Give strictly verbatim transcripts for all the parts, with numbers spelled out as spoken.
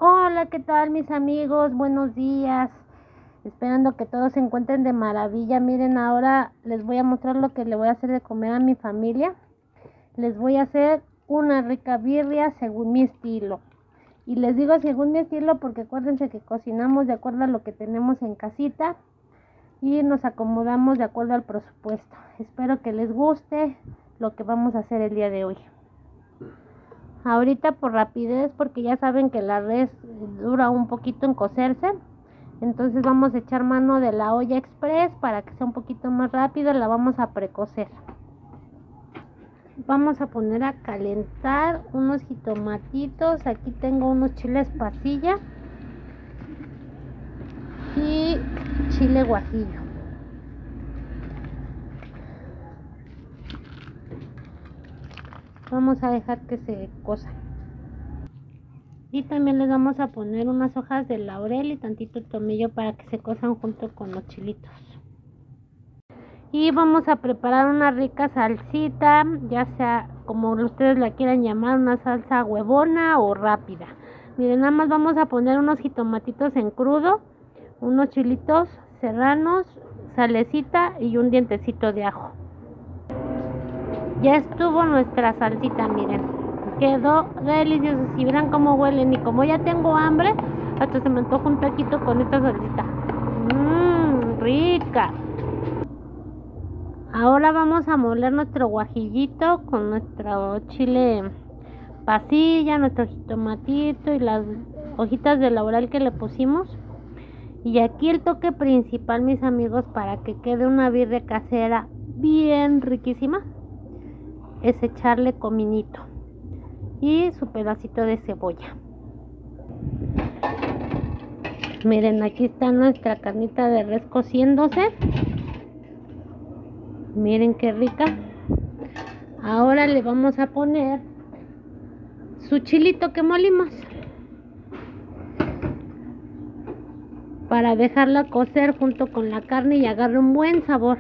Hola, ¿qué tal mis amigos? Buenos días. Esperando que todos se encuentren de maravilla. Miren, ahora les voy a mostrar lo que le voy a hacer de comer a mi familia. Les voy a hacer una rica birria según mi estilo. Y les digo según mi estilo porque acuérdense que cocinamos de acuerdo a lo que tenemos en casita y nos acomodamos de acuerdo al presupuesto. Espero que les guste lo que vamos a hacer el día de hoy. Ahorita por rapidez, porque ya saben que la res dura un poquito en cocerse, entonces vamos a echar mano de la olla express para que sea un poquito más rápido. La vamos a precocer. Vamos a poner a calentar unos jitomatitos. Aquí tengo unos chiles pasilla y chile guajillo. Vamos a dejar que se cosa. Y también les vamos a poner unas hojas de laurel y tantito tomillo para que se cosan junto con los chilitos. Y vamos a preparar una rica salsita, ya sea como ustedes la quieran llamar, una salsa huevona o rápida. Miren, nada más vamos a poner unos jitomatitos en crudo, unos chilitos serranos, salecita y un dientecito de ajo. Ya estuvo nuestra salsita, miren, quedó delicioso. Si vieran cómo huelen, y como ya tengo hambre, hasta se me antoja un taquito con esta salsita. Mmm, rica. Ahora vamos a moler nuestro guajillito con nuestro chile pasilla, nuestro jitomatito y las hojitas de laurel que le pusimos. Y aquí el toque principal, mis amigos, para que quede una birria casera bien riquísima, es echarle cominito y su pedacito de cebolla. Miren, aquí está nuestra carnita de res cociéndose. Miren qué rica. Ahora le vamos a poner su chilito que molimos para dejarla cocer junto con la carne y agarre un buen sabor.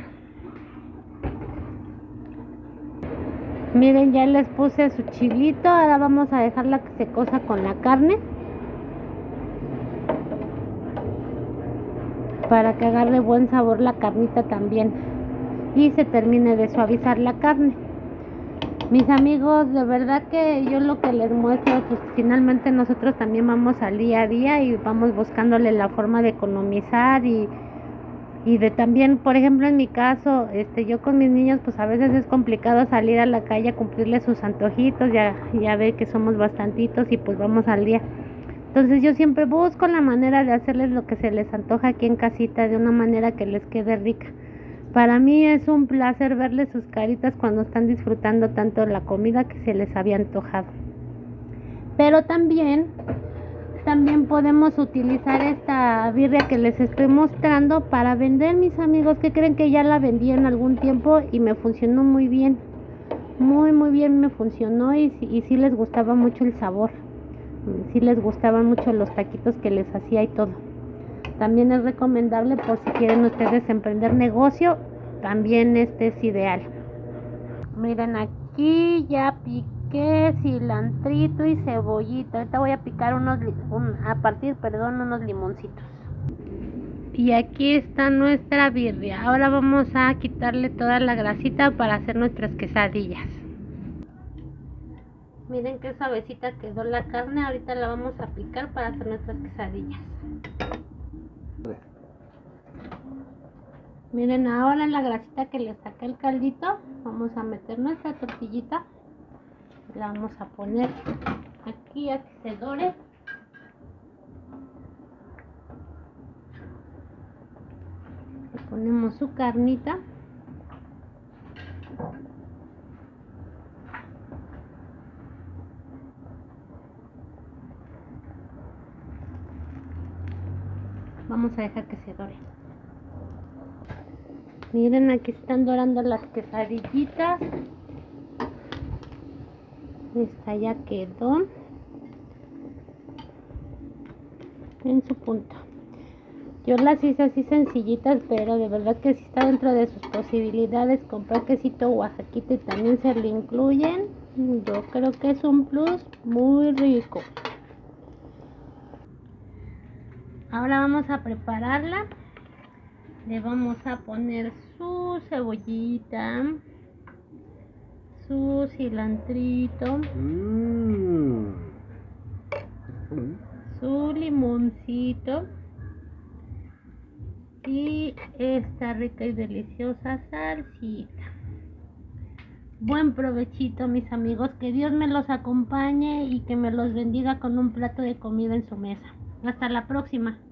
Miren, ya les puse su chilito. Ahora vamos a dejarla que se cosa con la carne para que agarre buen sabor la carnita también y se termine de suavizar la carne. Mis amigos, de verdad que yo lo que les muestro, pues finalmente nosotros también vamos al día a día y vamos buscándole la forma de economizar y Y de también, por ejemplo, en mi caso, este, yo con mis niños, pues a veces es complicado salir a la calle a cumplirles sus antojitos, ya, ya ve que somos bastantitos y pues vamos al día. Entonces yo siempre busco la manera de hacerles lo que se les antoja aquí en casita, de una manera que les quede rica. Para mí es un placer verles sus caritas cuando están disfrutando tanto la comida que se les había antojado. Pero también... También podemos utilizar esta birria que les estoy mostrando para vender, mis amigos. Que creen que ya la vendí en algún tiempo y me funcionó muy bien. Muy muy bien me funcionó y, y sí les gustaba mucho el sabor. Sí les gustaban mucho los taquitos que les hacía y todo. También es recomendable por si quieren ustedes emprender negocio. También este es ideal. Miren, aquí ya piqué que cilantrito y cebollita. Ahorita voy a picar unos un, a partir, perdón, unos limoncitos. Y aquí está nuestra birria. Ahora vamos a quitarle toda la grasita para hacer nuestras quesadillas. Miren qué suavecita quedó la carne. Ahorita la vamos a picar para hacer nuestras quesadillas. Miren, ahora en la grasita que le saqué el caldito, vamos a meter nuestra tortillita. La vamos a poner aquí a que se dore. Le ponemos su carnita. Vamos a dejar que se dore. Miren, aquí están dorando las quesadillitas. Esta ya quedó en su punto. Yo las hice así sencillitas, pero de verdad que sí está dentro de sus posibilidades comprar quesito oaxaquita y también se le incluyen. Yo creo que es un plus muy rico. Ahora vamos a prepararla. Le vamos a poner su cebollita, su cilantrito, Mm. su limoncito y esta rica y deliciosa salsita. Buen provechito, mis amigos, que Dios me los acompañe y que me los bendiga con un plato de comida en su mesa. Hasta la próxima.